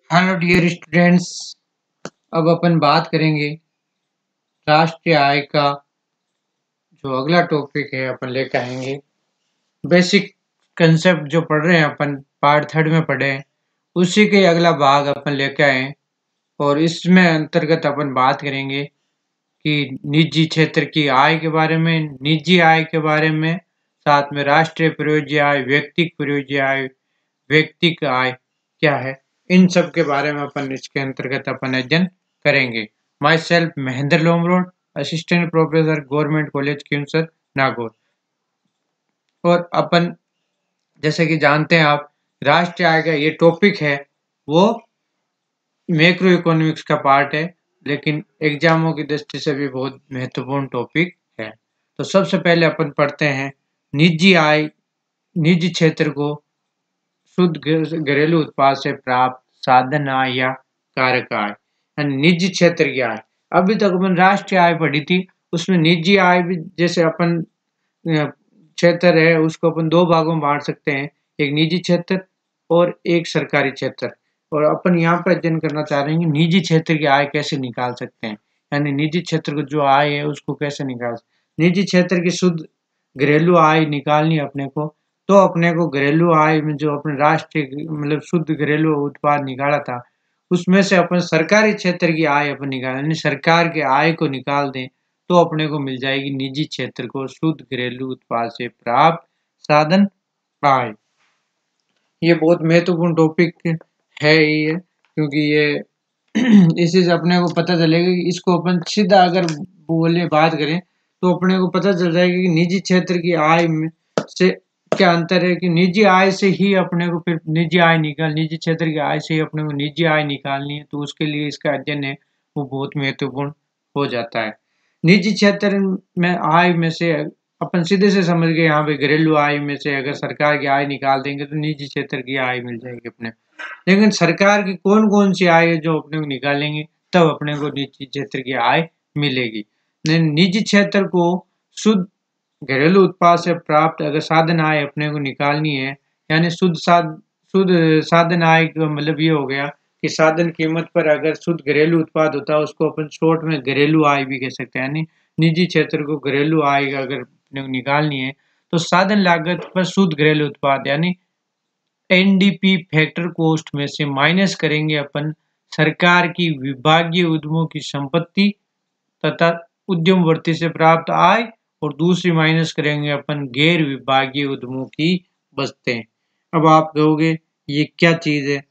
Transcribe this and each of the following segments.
Hello dear students. अब अपन बात करेंगे राष्ट्रीय आय का। जो अगला टॉपिक है अपन लेकर आएंगे बेसिक कंसेप्ट जो पढ़ रहे हैं अपन पार्ट थर्ड में पढ़े हैं, उसी के अगला भाग अपन लेकर आए। और इसमें अंतर्गत अपन बात करेंगे कि निजी क्षेत्र की आय के बारे में, निजी आय के बारे में, साथ में राष्ट्रीय प्रयोज्य आय, व्यक्तिगत प्रयोज्य आय, व्यक्तिगत आय क्या है, इन सब के बारे में अपन इसके अंतर्गत अपन अध्ययन करेंगे। Myself Mahendra Lomrod, assistant professor, government college क्यूंसर, नागौर। और अपन जैसे कि जानते हैं आप, राष्ट्रीय आय का ये टॉपिक है वो मैक्रो इकोनॉमिक्स का पार्ट है, लेकिन एग्जामों की दृष्टि से भी बहुत महत्वपूर्ण टॉपिक है। तो सबसे पहले अपन पढ़ते हैं निजी आय। निजी क्षेत्र को शुद्ध घरेलू उत्पाद से प्राप्त साधन आय या कारक आय, यानी निजी क्षेत्र की आय। अभी तक अपन राष्ट्रीय आय पढ़ी थी, उसमें निजी आय भी जैसे अपन क्षेत्र है उसको अपन दो भागों में बांट सकते हैं, एक निजी क्षेत्र और एक सरकारी क्षेत्र। और अपन यहाँ पर अध्ययन करना चाह रहे हैं कि निजी क्षेत्र की आय कैसे निकाल सकते हैं, यानी निजी क्षेत्र को जो आय है उसको कैसे निकाल सकते। निजी क्षेत्र की शुद्ध घरेलू आय निकालनी अपने को, तो अपने को घरेलू आय में जो अपने राष्ट्रीय मतलब शुद्ध घरेलू उत्पाद निकाला था उसमें से अपन सरकारी क्षेत्र की आय अपन निकाल, यानी सरकार के आय को निकाल दें तो अपने को मिल जाएगी निजी क्षेत्र को शुद्ध घरेलू उत्पाद से प्राप्त साधन आय। ये बहुत महत्वपूर्ण टॉपिक है ये, क्योंकि ये इसी से अपने को पता चलेगा कि इसको अपन सीधा अगर बोले बात करें तो अपने को पता चल जाएगा कि निजी क्षेत्र की आय में से क्या अंतर है, कि निजी आय से ही अपने को फिर निजी क्षेत्र की आय से ही अपने को निजी आय निकालनी है, तो उसके लिए इसका अध्ययन है वो बहुत महत्वपूर्ण हो जाता है। निजी क्षेत्र में आय में से अपन सीधे से समझ गए, यहाँ पे घरेलू आय में से अगर सरकार की आय निकाल देंगे तो निजी क्षेत्र की आय मिल जाएगी अपने। लेकिन सरकार की कौन कौन सी आय है जो अपने को निकालेंगे तब अपने को निजी क्षेत्र की आय मिलेगी। निजी क्षेत्र को शुद्ध घरेलू उत्पाद से प्राप्त अगर साधन आय अपने को निकालनी है, यानी शुद्ध साधन आय का मतलब ये हो गया कि साधन कीमत पर अगर शुद्ध घरेलू उत्पाद होता है उसको अपन शॉर्ट में घरेलू आय भी कह सकते हैं। यानी निजी क्षेत्र को घरेलू आय अगर अपने को निकालनी है तो साधन लागत पर शुद्ध घरेलू उत्पाद यानी एनडीपी फैक्टर कॉस्ट में से माइनस करेंगे अपन सरकार की विभागीय उद्यमों की संपत्ति तथा उद्यमवर्ती से प्राप्त आय, और दूसरी माइनस करेंगे अपन गैर विभागीय उद्यमों की बचतें। अब आप कहोगे ये क्या चीज है?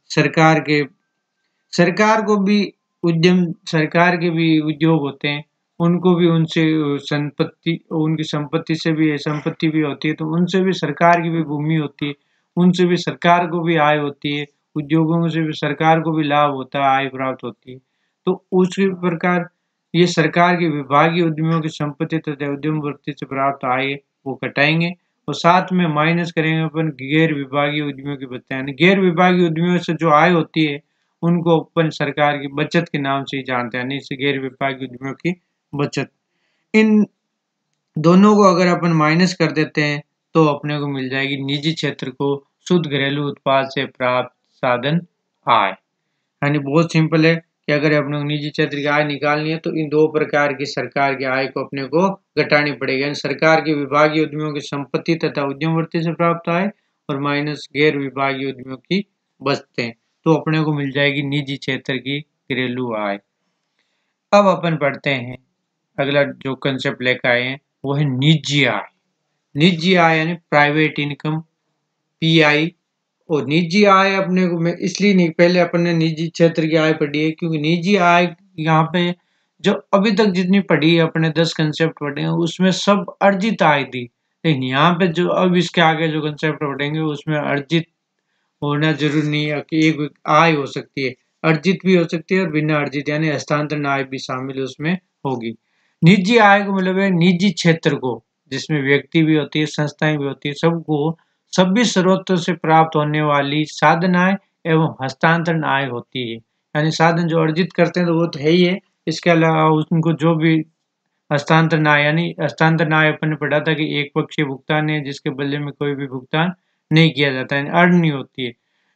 सरकार को भी सरकार के भी उद्योग होते हैं, उनको भी उनसे उनकी संपत्ति भी होती है, तो उनसे भी सरकार की भी भूमि होती है, उनसे भी सरकार को भी आय होती है, उद्योगों से भी सरकार को भी लाभ होता है, आय प्राप्त होती है। तो उसी प्रकार ये सरकार के विभागीय उद्यमियों की संपत्ति तथा उद्यम वृत्ति से प्राप्त आय वो घटाएंगे, और साथ में माइनस करेंगे अपन गैर विभागीय उद्यमियों की बचत। यानी गैर विभागीय उद्यमियों से जो आय होती है उनको अपन सरकार की बचत के नाम से ही जानते हैं, इससे गैर विभागीय उद्यमियों की बचत। इन दोनों को अगर अपन माइनस कर देते हैं तो अपने को मिल जाएगी निजी क्षेत्र को शुद्ध घरेलू उत्पाद से प्राप्त साधन आय। यानी बहुत सिंपल है कि अगर अपने को निजी क्षेत्र की आय निकालनी है तो इन दो प्रकार की सरकार की आय को अपने को घटानी पड़ेगी, यानी सरकार के विभागीय उद्यमियों की संपत्ति तथा उद्यमवर्ती से प्राप्त आय और माइनस गैर विभागीय उद्यमियों की बचतें, तो अपने को मिल जाएगी निजी क्षेत्र की घरेलू आय। अब अपन पढ़ते हैं अगला जो कंसेप्ट लेकर आए हैं वो है निजी आय। निजी आय यानी प्राइवेट इनकम, पीआई। और निजी आय अपने को मैं इसलिए नहीं, पहले अपन ने निजी क्षेत्र की आय पढ़ी है क्योंकि निजी आय यहाँ पे जो अभी तक जितनी पढ़ी है अपने 10 कंसेप्ट पढ़े हैं उसमें सब अर्जित आय थी, लेकिन यहाँ पे जो अब इसके आगे जो कंसेप्ट पढ़ेंगे उसमें अर्जित होना जरूरी नहीं है, कि एक आय हो सकती है, अर्जित भी हो सकती है और बिना अर्जित यानी हस्तांतरण आय भी शामिल उसमें होगी। निजी आय को मतलब है निजी क्षेत्र को, जिसमें व्यक्ति भी होती है, संस्थाएं भी होती है, सबको सभी स्रोतों से प्राप्त होने वाली साधन आय एवं हस्तांतरण आय होती है। यानी साधन जो अर्जित करते हैं तो वो तो है ही है, इसके अलावा उनको जो भी हस्तांतरण आय, यानी हस्तांतरण आय अपन ने पढ़ा था कि एक पक्षीय भुगतान है जिसके बदले में कोई भी भुगतान नहीं किया जाता है, अर्न नहीं होती है।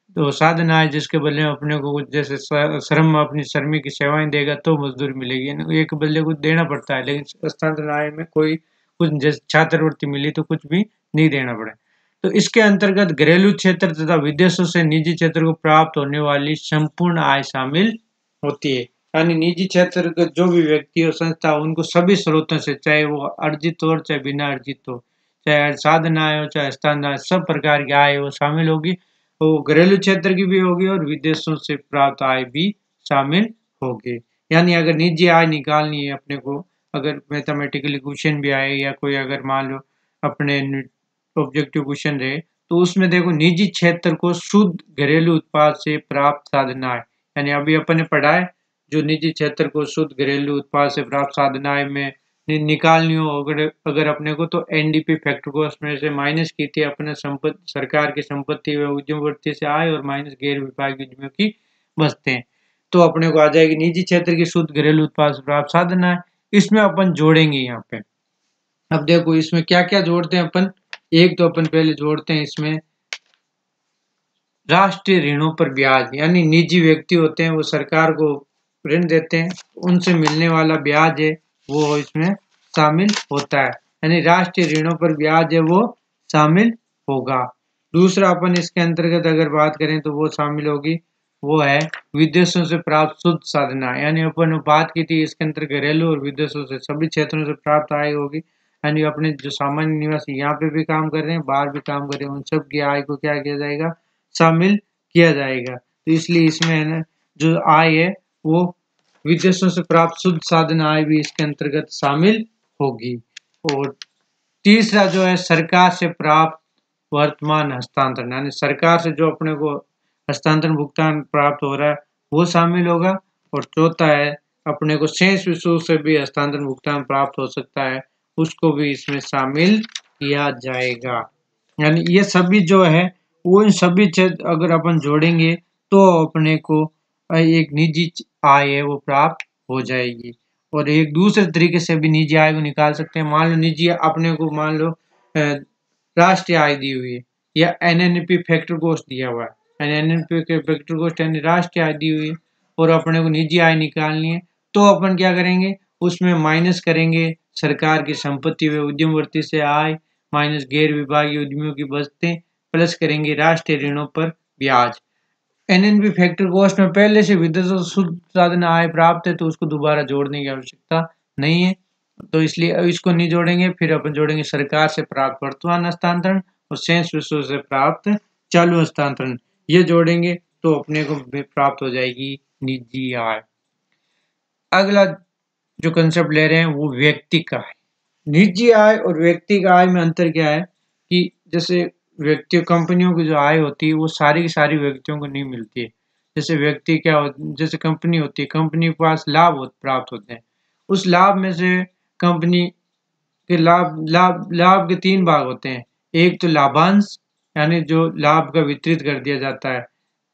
तो साधन आय जिसके बदले में अपने को कुछ जैसे श्रम अपनी श्रमी की सेवाएं देगा तो मजदूरी मिलेगी, एक बदले कुछ देना पड़ता है, लेकिन हस्तांतरण आय में कोई कुछ जैसे छात्रवृत्ति मिली तो कुछ भी नहीं देना पड़े। तो इसके अंतर्गत घरेलू क्षेत्र तथा विदेशों से निजी क्षेत्र को प्राप्त होने वाली संपूर्ण आय शामिल होती है। यानी निजी क्षेत्र के जो भी व्यक्ति और संस्था उनको सभी स्रोतों से, चाहे वो अर्जित हो चाहे बिना अर्जित हो, चाहे साधन आय हो चाहे हस्तांतरण आय, सब प्रकार की आय वो शामिल होगी। तो घरेलू क्षेत्र की भी होगी और विदेशों से प्राप्त आय भी शामिल होगी। यानी अगर निजी आय निकालनी है अपने को, अगर मैथमेटिकली क्वेश्चन भी आए या कोई अगर मान लो अपने ऑब्जेक्टिव क्वेश्चन रहे, तो उसमें देखो निजी क्षेत्र को शुद्ध घरेलू उत्पाद से प्राप्त साधन आय, यानी अभी अपन ने पढ़ा है जो निजी क्षेत्र को शुद्ध घरेलू उत्पाद से प्राप्त साधन आय में निकालनी हो अगर अपने को, तो एनडीपी फैक्टर को उसमें से माइनस की थी अपने संपत्ति, सरकार की संपत्ति व उद्यमवृत्ति से आय और माइनस गैर विभागीय उद्यमियों की बचतें, तो अपने को आ जाएगी निजी क्षेत्र की शुद्ध घरेलू उत्पाद से प्राप्त साधन आय। इसमें अपन जोड़ेंगे यहाँ पे। अब देखो इसमें क्या क्या जोड़ते हैं अपन। एक तो अपन पहले जोड़ते हैं इसमें राष्ट्रीय ऋणों पर ब्याज, यानी निजी व्यक्ति होते हैं वो सरकार को ऋण देते हैं, उनसे मिलने वाला ब्याज है वो इसमें शामिल होता है, यानी राष्ट्रीय ऋणों पर ब्याज है वो शामिल होगा। दूसरा अपन इसके अंतर्गत अगर बात करें तो वो शामिल होगी, वो है विदेशों से प्राप्त शुद्ध साधन आय, यानी अपन बात की थी इसके अंतर्गत घरेलू और विदेशों से सभी क्षेत्रों से प्राप्त आय होगी, यानी अपने जो सामान्य निवासी यहाँ पे भी काम कर रहे हैं बाहर भी काम कर रहे हैं उन सब की आय को क्या किया जाएगा, शामिल किया जाएगा। तो इसलिए इसमें है ना जो आय है वो विदेशों से प्राप्त शुद्ध साधन आय भी इसके अंतर्गत शामिल होगी। और तीसरा जो है सरकार से प्राप्त वर्तमान हस्तांतरण, यानी सरकार से जो अपने को हस्तांतरण भुगतान प्राप्त हो रहा है वो शामिल होगा। और चौथा है अपने को शेष विषयों से भी हस्तांतरण भुगतान प्राप्त हो सकता है, उसको भी इसमें शामिल किया जाएगा। यानी ये सभी जो है वो इन सभी क्षेत्र अगर अपन जोड़ेंगे तो अपने को एक निजी आय है वो प्राप्त हो जाएगी। और एक दूसरे तरीके से भी निजी आय को निकाल सकते हैं। मान लो निजी अपने को मान लो राष्ट्रीय आय दी हुई है या एनएनपी फैक्टर कॉस्ट दिया हुआ है, एनएनपी के फैक्टर कॉस्ट यानी राष्ट्रीय आय दी हुई है और अपने को निजी आय निकालनी है, तो अपन क्या करेंगे उसमें माइनस करेंगे सरकार की संपत्ति व उद्यमवृत्ति से आय माइनस गैर विभागीय उद्यमियों की बचतें प्लस करेंगे राष्ट्रीय ऋणों पर ब्याज। एनएनपी फैक्टर कॉस्ट में पहले से विदेशों से शुद्ध साधन आय प्राप्त है तो उसको दोबारा जोड़ने की आवश्यकता नहीं है, तो इसलिए इसको नहीं जोड़ेंगे। फिर अपन जोड़ेंगे सरकार से प्राप्त वर्तमान हस्तांतरण और शेष विषयों से प्राप्त चालू हस्तांतरण, ये जोड़ेंगे तो अपने को प्राप्त हो जाएगी निजी आय। अगला जो कंसेप्ट ले रहे हैं वो व्यक्ति का है। निजी आय और व्यक्ति का आय में अंतर क्या है कि जैसे व्यक्ति कंपनियों की जो आय होती है वो सारी की सारी व्यक्तियों को नहीं मिलती है। जैसे व्यक्ति क्या होती जैसे कंपनी होती है, कंपनी के पास लाभ प्राप्त होते हैं, उस लाभ में से कंपनी के लाभ के 3 भाग होते हैं। एक तो लाभांश यानी जो लाभ का वितरित कर दिया जाता है,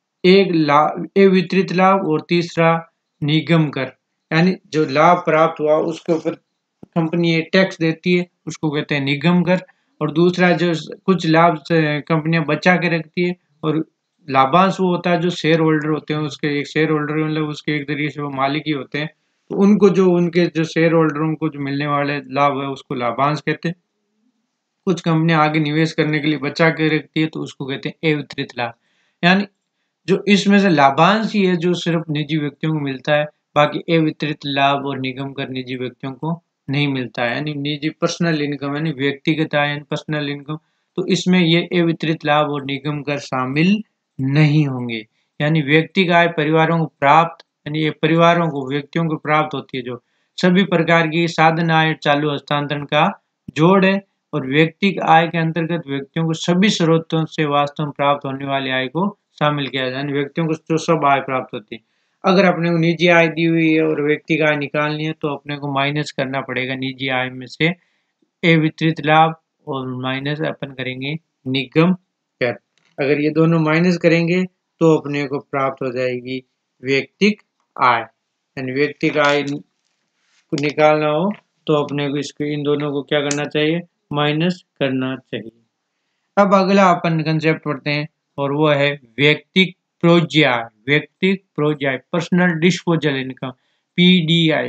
एक वितरित लाभ और तीसरा निगम कर, यानी जो लाभ प्राप्त हुआ उसके ऊपर कंपनी टैक्स देती है उसको कहते हैं निगम कर। और दूसरा जो कुछ लाभ कंपनियां बचा के रखती है, और लाभांश वो होता है जो शेयर होल्डर होते हैं उसके, एक शेयर होल्डर मतलब उसके एक तरीके से वो मालिक ही होते हैं, तो उनको जो उनके जो शेयर होल्डर उनको जो मिलने वाले लाभ है उसको लाभांश कहते हैं। कुछ कंपनियां आगे निवेश करने के लिए बचा के रखती है तो उसको कहते हैं अवितरित लाभ। यानी जो इसमें से लाभांश ही है जो सिर्फ निजी व्यक्तियों को मिलता है, बाकी अवितरित लाभ और निगम कर निजी व्यक्तियों को नहीं मिलता है, यानी निजी पर्सनल इनकम यानी व्यक्तिगत आय पर्सनल इनकम, तो इसमें ये अवितरित लाभ और निगम कर शामिल नहीं होंगे। यानी व्यक्ति का आय परिवारों को प्राप्त, यानी ये परिवारों को व्यक्तियों को प्राप्त होती है जो सभी प्रकार की साधन आय चालू हस्तांतरण का जोड़ है, और व्यक्ति आय के अंतर्गत व्यक्तियों को सभी स्रोतों से वास्तव में प्राप्त होने वाली आय को शामिल किया जाए, व्यक्तियों को जो सब आय प्राप्त होती है। अगर अपने को निजी आय दी हुई है और व्यक्ति का आय निकालनी है तो अपने को माइनस करना पड़ेगा निजी आय में से अवितरित लाभ और माइनस अपन करेंगे निगम कर। अगर ये दोनों माइनस करेंगे तो अपने को प्राप्त हो जाएगी व्यक्तिक आय। यानी व्यक्तिक आय को निकालना हो तो अपने को इसको इन दोनों को क्या करना चाहिए, माइनस करना चाहिए। अब अगला अपन कंसेप्ट पढ़ते हैं और वो है व्यक्तिक प्रोज्य आय, व्यक्तिक प्रोज्य आय, पर्सनल डिस्पोजल इनकम, PDI।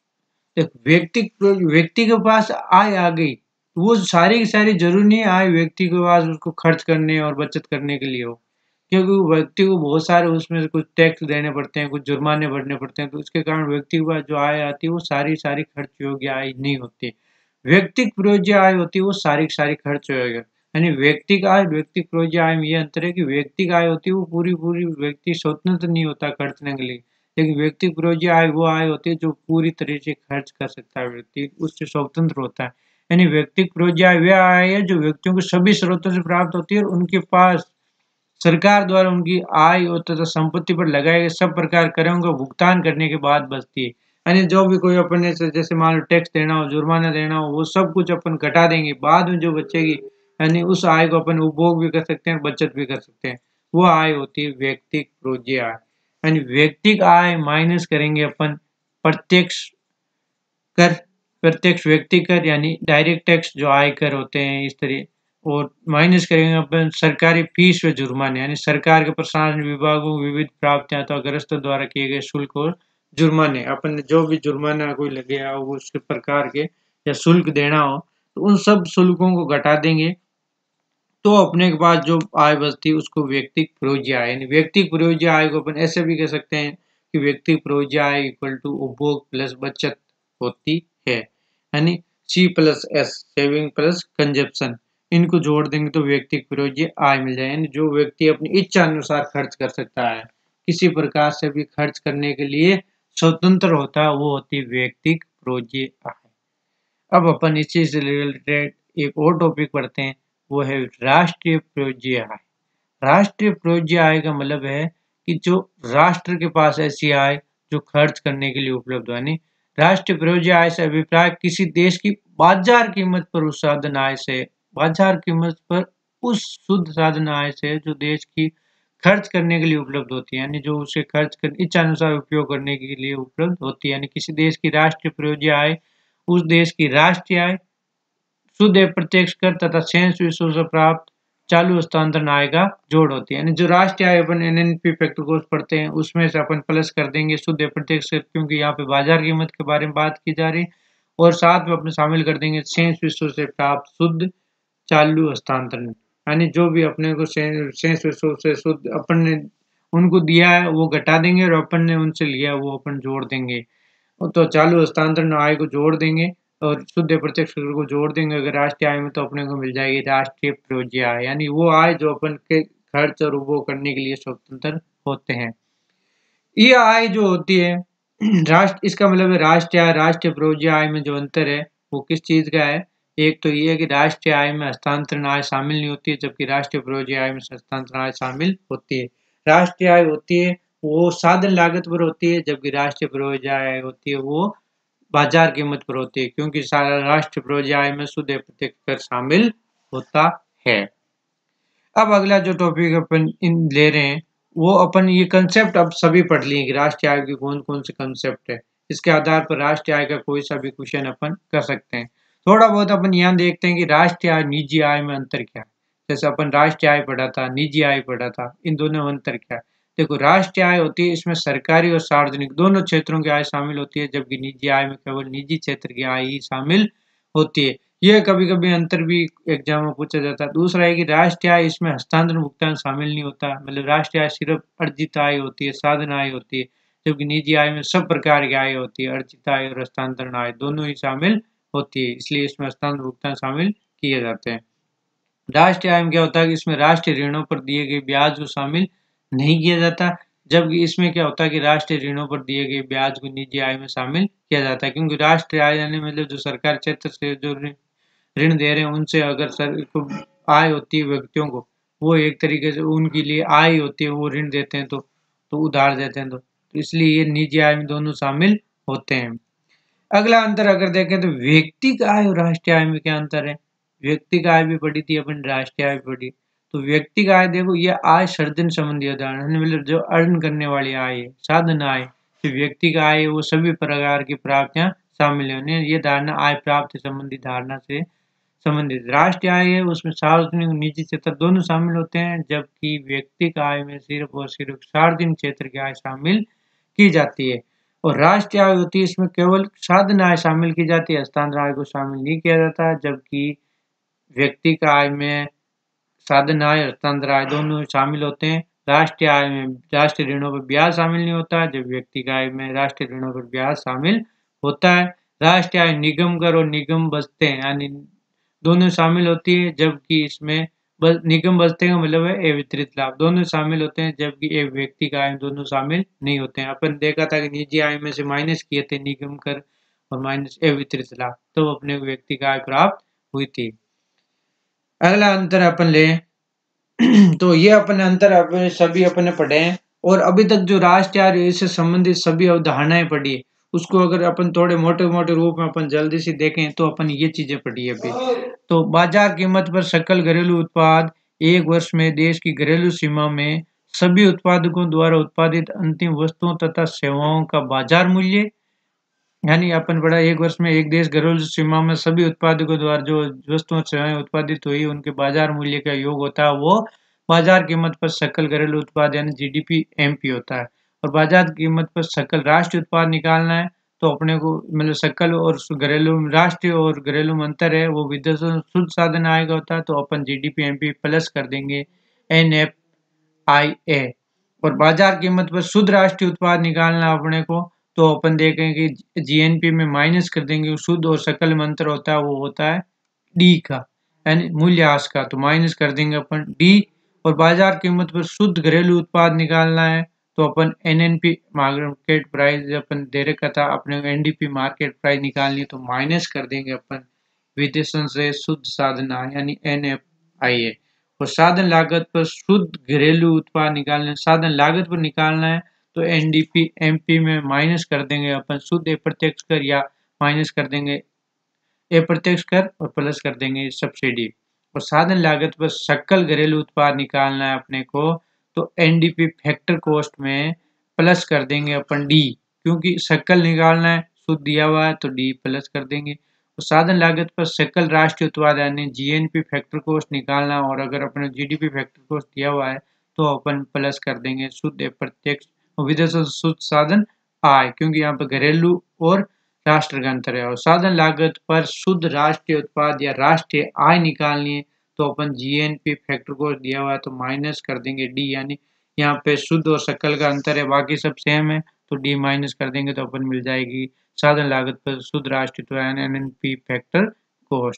व्यक्ति के पास आय आ गई, वो सारी की सारी जरूरी नहीं है आय व्यक्ति के पास उसको खर्च करने और बचत करने के लिए हो, क्योंकि व्यक्ति को बहुत सारे उसमें से कुछ टैक्स देने पड़ते हैं, कुछ जुर्माने भरने पड़ते हैं, तो उसके कारण व्यक्ति के पास जो आय आती है वो सारी सारी खर्च योग्य आय नहीं होती। व्यक्तिक प्रोज्य आय होती है वो सारी की सारी खर्च योग्य, यानी व्यक्तिक आय व्यक्तिक प्रोज्य आय में ये अंतर है कि व्यक्तिक आय होती है वो पूरी पूरी व्यक्ति स्वतंत्र नहीं होता खर्चने के लिए, लेकिन व्यक्तिक प्रोज्य आय वो आय होती है जो पूरी तरह से खर्च कर सकता है, व्यक्ति उससे स्वतंत्र होता है। यानी व्यक्तिक प्रोज्य आय वह आय है जो व्यक्तियों को सभी स्रोतों से प्राप्त होती है और उनके पास सरकार द्वारा उनकी आय और तथा संपत्ति पर लगाए गए सब प्रकार करों का भुगतान करने के बाद बचती है। यानी जो भी कोई अपने से जैसे मान लो टैक्स देना हो, जुर्माना देना हो, वो सब कुछ अपन घटा देंगे, बाद में जो बचेगी यानी उस आय को अपन उपभोग भी कर सकते हैं, बचत भी कर सकते हैं, वो आय होती है व्यक्तिक प्रोज्य आय। यानी व्यक्तिक आय माइनस करेंगे अपन प्रत्यक्ष कर, प्रत्यक्ष व्यक्ति कर यानी डायरेक्ट टैक्स जो आयकर होते हैं इस तरह, और माइनस करेंगे अपन सरकारी फीस व जुर्माने, यानी सरकार के प्रशासन विभागों विविध प्राप्तियां अथवा ग्रस्तों द्वारा किए गए शुल्क और जुर्माने, अपन ने जो भी जुर्माना कोई लगे हो उस प्रकार के या शुल्क देना हो तो उन सब शुल्कों को घटा देंगे, तो अपने के पास जो आय बचती है उसको व्यक्तिक प्रोज्य आय, यानी व्यक्तिक प्रोज्य आय को अपन ऐसे भी कह सकते हैं कि व्यक्तिक प्रोज्य आय इक्वल टू उपभोग प्लस बचत होती है, यानी C+S सेविंग प्लस कंजप्शन, इनको जोड़ देंगे तो व्यक्तिक प्रोज्य आय मिल जाए, यानी जो व्यक्ति अपनी इच्छा अनुसार खर्च कर सकता है, किसी प्रकार से भी खर्च करने के लिए स्वतंत्र होता है, वो होती है व्यक्तिक प्रोज्य आय। अब अपन इसी से रिलेटेड एक और टॉपिक पढ़ते हैं, वो है राष्ट्रीय प्रोज्य आय। राष्ट्रीय प्रोज्य आय का मतलब है कि जो राष्ट्र के पास ऐसी आय जो खर्च करने के लिए उपलब्ध हो, यानी राष्ट्रीय प्रोज्य आय से अभिप्राय किसी देश की बाजार कीमत पर उस साधन आय से, बाजार कीमत पर उस शुद्ध साधन आय से जो देश की खर्च करने के लिए उपलब्ध होती है, यानी जो उसे खर्च कर इच्छा अनुसार उपयोग करने के लिए उपलब्ध होती है, यानी किसी देश की राष्ट्रीय प्रोज्य आय उस देश की राष्ट्रीय आय, शुद्ध अप्रत्यक्ष कर तथा शेष विषयों से प्राप्त चालू हस्तांतरण आय का जोड़ होती है, यानी जो राष्ट्रीय आय अपन NNP फैक्टर कोर्स पढ़ते हैं उसमें से अपन प्लस कर देंगे शुद्ध अप्रत्यक्ष कर, क्योंकि यहाँ पे बाजार कीमत के बारे में बात की जा रही, और साथ में अपने शामिल कर देंगे शेष विषयों से प्राप्त शुद्ध चालू हस्तांतरण, यानी जो भी अपने को शेष विषयों से शुद्ध अपन ने उनको दिया है वो घटा देंगे और अपन ने उनसे लिया वो अपन जोड़ देंगे, तो चालू हस्तांतरण आय को जोड़ देंगे और शुद्ध अप्रत्यक्ष कर को जोड़ देंगे अगर राष्ट्रीय आय में, तो अपने को मिल जाएगी राष्ट्रीय प्रोज्य आय, यानी वो आय जो अपन के खर्च और उपभोग करने के लिए स्वतंत्र होते हैं। ये आय जो होती है राष्ट्र, इसका मतलब है राष्ट्रीय आय राष्ट्रीय प्रोज्य आय में जो अंतर है वो किस चीज का है, एक तो ये है कि राष्ट्रीय आय में हस्तांतरण आय शामिल नहीं होती है, जबकि राष्ट्रीय प्रोज्य आय में हस्तांतरण आय शामिल होती है। राष्ट्रीय आय होती है वो साधन लागत पर होती है, जबकि राष्ट्रीय प्रोज्य आय होती है वो बाजार कीमत पर होती है, क्योंकि सारा राष्ट्र प्रोज्य आय में शुद्ध अप्रत्यक्ष कर शामिल होता है। अब अगला जो टॉपिक अपन ले रहे हैं वो अपन ये कंसेप्ट अब सभी पढ़ लिए कि राष्ट्रीय आय के कौन कौन से कंसेप्ट है, इसके आधार पर राष्ट्रीय आय का कोई सा भी क्वेश्चन अपन कर सकते हैं। थोड़ा बहुत अपन यहाँ देखते हैं कि राष्ट्रीय आय निजी आय में अंतर क्या है, जैसे अपन राष्ट्रीय आय पढ़ा था, निजी आय पढ़ा था, इन दोनों में अंतर क्या है। देखो राष्ट्रीय आय होती है इसमें सरकारी और सार्वजनिक दोनों क्षेत्रों की आय शामिल होती है, जबकि निजी आय में केवल निजी क्षेत्र की आय ही शामिल होती है। यह कभी कभी अंतर भी एग्जाम में पूछा जाता है। दूसरा है कि राष्ट्रीय आय इसमें हस्तांतरण भुगतान शामिल नहीं होता, मतलब राष्ट्रीय आय सिर्फ अर्जित आय होती है, साधन आय होती है, जबकि निजी आय में सब प्रकार की आय होती है, अर्जित आय और हस्तांतरण आय दोनों ही शामिल होती है, इसलिए इसमें हस्तांतरण भुगतान शामिल किए जाते हैं। राष्ट्रीय आय में क्या होता है कि इसमें राष्ट्रीय ऋणों पर दिए गए ब्याज को शामिल नहीं किया जाता, जबकि इसमें क्या होता है कि राष्ट्रीय ऋणों पर दिए गए ब्याज को निजी आय में शामिल किया जाता है, क्योंकि राष्ट्रीय आय यानी मतलब जो सरकार क्षेत्र से जो ऋण दे रहे हैं उनसे अगर सर को आय होती है व्यक्तियों को, वो एक तरीके से उनके लिए आय होती है, वो ऋण देते हैं तो उधार देते हैं, तो इसलिए ये निजी आय में दोनों शामिल होते हैं। अगला अंतर अगर देखें तो व्यक्ति का आय और राष्ट्रीय आय में क्या अंतर है। व्यक्ति का आय भी पढ़ी थी अपन, राष्ट्रीय आय भी पढ़ी। तो व्यक्ति का आय देखो ये आय सर्जन संबंधी उदाहरण है, मतलब जो अर्न करने वाली आय है, साधन आय। जो व्यक्ति का आय है वो सभी प्रकार की प्राप्तियां शामिल है, ये धारणा आय प्राप्ति संबंधी धारणा से संबंधित। राष्ट्रीय आय है उसमें सार्वजनिक और निजी क्षेत्र दोनों शामिल होते हैं, जबकि व्यक्तिगत आय में सिर्फ और सिर्फ सार्वजनिक क्षेत्र की आय शामिल की जाती है। और राष्ट्रीय आय होती है इसमें केवल साधन आय शामिल की जाती है, हस्तांतरण आय को शामिल नहीं किया जाता। जबकि व्यक्तिगत आय में साधन आय, हस्तांतरण आय दोनों शामिल होते हैं। राष्ट्रीय आय में राष्ट्रीय ऋणों पर ब्याज शामिल नहीं होता है, जब व्यक्तिगत आय में राष्ट्रीय ऋणों पर ब्याज शामिल होता है। राष्ट्रीय आय निगम कर और निगम बचतें यानी दोनों शामिल होती है, जबकि इसमें निगम बचतें का मतलब है अवितरित लाभ, दोनों शामिल होते हैं, जबकि एक व्यक्ति का आय दोनों शामिल नहीं होते हैं। अपन देखा था कि निजी आय में से माइनस किए थे निगम कर और माइनस अवितरित लाभ, तो अपने को व्यक्ति का आय प्राप्त हुई थी। अगला अंतर अपन ले तो ये अपन अंतर अपने सभी अपने पढ़े हैं, और अभी तक जो राष्ट्रीय आय से संबंधित सभी अवधारणाएं पढ़ी है, उसको अगर अपन थोड़े मोटे मोटे रूप में अपन जल्दी से देखें तो अपन ये चीजें पढ़ी है अभी। तो बाजार कीमत पर सकल घरेलू उत्पाद एक वर्ष में देश की घरेलू सीमा में सभी उत्पादकों द्वारा उत्पादित अंतिम वस्तुओं तथा सेवाओं का बाजार मूल्य, यानी अपन पढ़ा एक वर्ष में एक देश घरेलू सीमा में सभी उत्पादकों द्वारा जो वस्तुएं सेवाएं उत्पादित हुई उनके बाजार मूल्य का योग होता है, वो बाजार कीमत पर सकल घरेलू उत्पाद यानी जीडीपी एमपी होता है। और बाजार कीमत पर सकल राष्ट्रीय उत्पाद निकालना है तो अपने को मतलब सकल और घरेलू राष्ट्रीय और घरेलू में अंतर है, वो विदेशों शुद्ध साधन आएगा होता है, तो अपन जीडीपी एमपी प्लस कर देंगे NFIA। और बाजार कीमत पर शुद्ध राष्ट्रीय उत्पाद निकालना अपने को, तो अपन देखें कि जीएनपी में माइनस कर देंगे, शुद्ध और सकल में अंतर होता है, वो होता है डी का यानी मूल्यह्रास का, तो माइनस कर देंगे अपन डी। और बाजार कीमत पर शुद्ध घरेलू उत्पाद निकालना है तो अपन एनएनपी मार्केट प्राइस अपन दे रखा था, अपने एनडीपी मार्केट प्राइस निकालनी है तो माइनस कर देंगे अपन विदेशों से शुद्ध साधन आय यानी NFIA। और साधन लागत पर शुद्ध घरेलू उत्पाद निकालना, साधन लागत पर निकालना है तो एनडीपी एमपी में माइनस कर देंगे अपन शुद्ध अप्रत्यक्ष कर, या माइनस कर देंगे अप्रत्यक्ष कर और प्लस कर देंगे सब्सिडी। और साधन लागत पर सकल घरेलू उत्पाद निकालना है अपने को, तो एनडीपी फैक्टर कॉस्ट में प्लस कर देंगे अपन डी, क्योंकि सकल निकालना है शुद्ध दिया हुआ है तो डी प्लस कर देंगे। तो साधन लागत पर सकल राष्ट्रीय उत्पाद यानी जीएनपी फैक्टर कॉस्ट निकालना, और अगर अपने जीडीपी फैक्टर कॉस्ट दिया हुआ है तो अपन प्लस कर देंगे शुद्ध अप्रत्यक्ष और विदेशों से शुद्ध साधन आय, क्योंकि यहाँ पर घरेलू और राष्ट्र का अंतर है। और साधन लागत पर शुद्ध राष्ट्रीय उत्पाद या राष्ट्रीय आय निकालनी है तो अपन जीएनपी फैक्टर कॉस्ट दिया हुआ है तो माइनस कर देंगे डी, यानी यहाँ पे शुद्ध और सकल का अंतर है, बाकी सब सेम है तो डी माइनस कर देंगे तो अपन मिल जाएगी साधन लागत पर शुद्ध राष्ट्रीय उत्पाद एनएनपी फैक्टर कॉस्ट।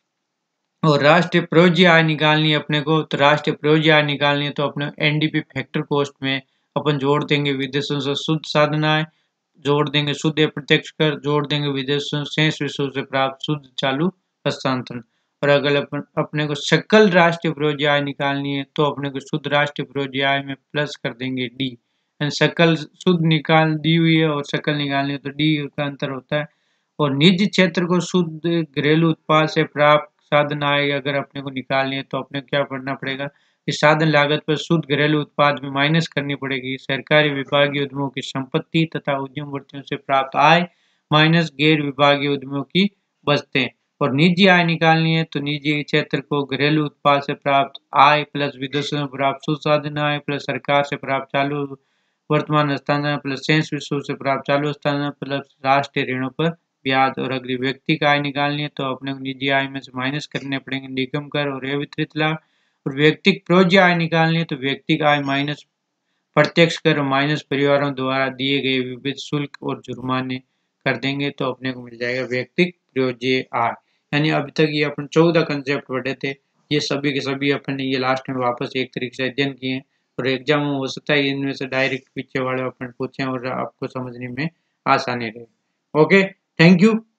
और राष्ट्रीय प्रयोज्य आय निकालनी है अपने को, तो राष्ट्रीय प्रयोज्य आय निकालनी है तो अपने एनडीपी फैक्टर कॉस्ट में अपन जोड़ देंगे विदेशों से शुद्ध साधन आय, जोड़ देंगे शुद्ध अप्रत्यक्ष कर, जोड़ देंगे विदेशों शेष विषयों से प्राप्त शुद्ध चालू हस्तांतरण। और अगर अपने को सकल राष्ट्रीय प्रयोज्य आय निकालनी है तो अपने को शुद्ध राष्ट्रीय प्रयोज्य आय में प्लस कर देंगे डी, सकल शुद्ध निकाल दी हुई है और सकल निकालनी है तो डी का अंतर होता है। और निजी क्षेत्र को शुद्ध घरेलू उत्पाद से प्राप्त साधन आय अगर अपने को निकालनी है तो अपने क्या करना पड़ेगा, इस साधन लागत पर शुद्ध घरेलू उत्पाद में माइनस करनी पड़ेगी सरकारी विभागीय उद्यमों की संपत्ति तथा उद्यमवर्तियों से प्राप्त आय माइनस गैर विभागीय उद्यमों की बचतें। और निजी आय निकालनी है तो निजी क्षेत्र को घरेलू उत्पाद से प्राप्त आय प्लस विदेशों से प्राप्त शुद्ध साधन आय प्लस सरकार से प्राप्त चालू वर्तमान हस्तांतरण प्लस शेष विषयों से प्राप्त चालू हस्तांतरण प्लस राष्ट्रीय ऋणों पर ब्याज। और अगर व्यक्ति का आय निकालनी है तो अपने को निजी आय में से माइनस करने पड़ेंगे निगम कर और अवितरित लाभ। और व्यक्तिगत प्रयोज्य आय निकालनी है तो व्यक्तिगत आय माइनस प्रत्यक्ष कर माइनस परिवारों द्वारा दिए गए विविध शुल्क और जुर्माने कर देंगे तो अपने को मिल जाएगा व्यक्तिगत प्रयोज्य आय। यानी अभी तक ये अपन 14 कंसेप्ट पढ़े थे, ये सभी के सभी अपन ने ये लास्ट में वापस एक तरीके से अध्ययन किए और एग्जाम में हो सकता है इनमें से डायरेक्ट पीछे वाले अपन पूछे और आपको समझने में आसानी रहे। Okay, thank you.